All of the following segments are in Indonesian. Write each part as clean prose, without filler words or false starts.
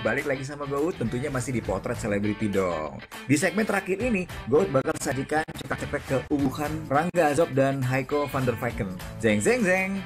balik lagi sama Gout, tentunya masih di potret selebriti dong. Di segmen terakhir ini, Gout bakal sajikan cetak-cetak keuuhan Rangga Azob dan Heiko van der Vecken. Zeng zeng zeng.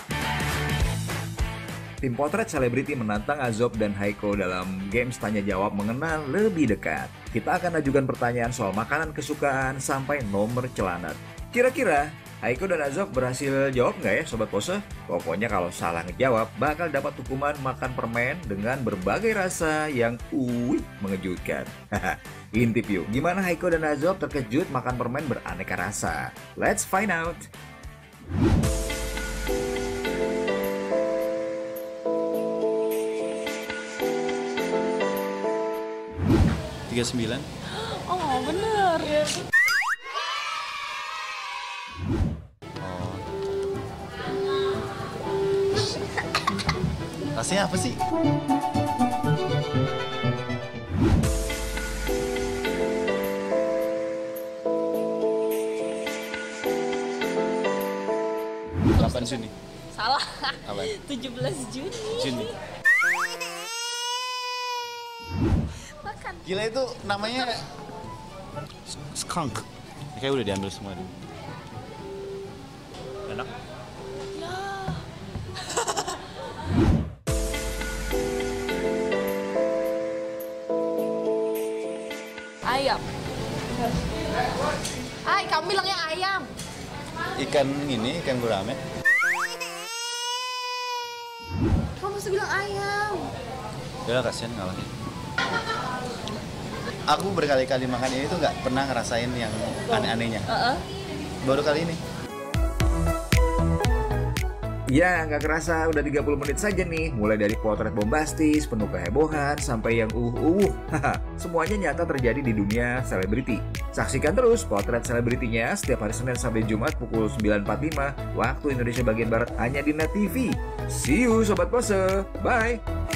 Tim potret selebriti menantang Azob dan Heiko dalam games tanya jawab mengenal lebih dekat. Kita akan ajukan pertanyaan soal makanan kesukaan sampai nomor celana. Kira-kira Heiko dan Azob berhasil jawab nggak ya Sobat Pose? Pokoknya kalau salah ngejawab bakal dapat hukuman makan permen dengan berbagai rasa yang mengejutkan. Intip yuk, gimana Heiko dan Azob terkejut makan permen beraneka rasa? Let's find out! Oh bener. Rasanya apa sih? Kapan Juni? Salah. Apa? 17 Juni. Juni. Makan. Gila itu namanya skunk. Kayak udah diambil semua dulu. Enak. Ya. Ayam. Kamu bilangnya ayam. Ikan ini, ikan gurame. Kamu mesti bilang ayam. Udah kasihan ngalahin. Aku berkali-kali makan ini tuh nggak pernah ngerasain yang aneh-anehnya. Baru kali ini. Ya, nggak kerasa udah 30 menit saja nih. Mulai dari potret bombastis, penuh kehebohan, sampai yang Haha, semuanya nyata terjadi di dunia selebriti. Saksikan terus potret selebritinya setiap hari Senin sampai Jumat pukul 9.45 waktu Indonesia bagian Barat hanya di Net TV. See you Sobat Pose. Bye!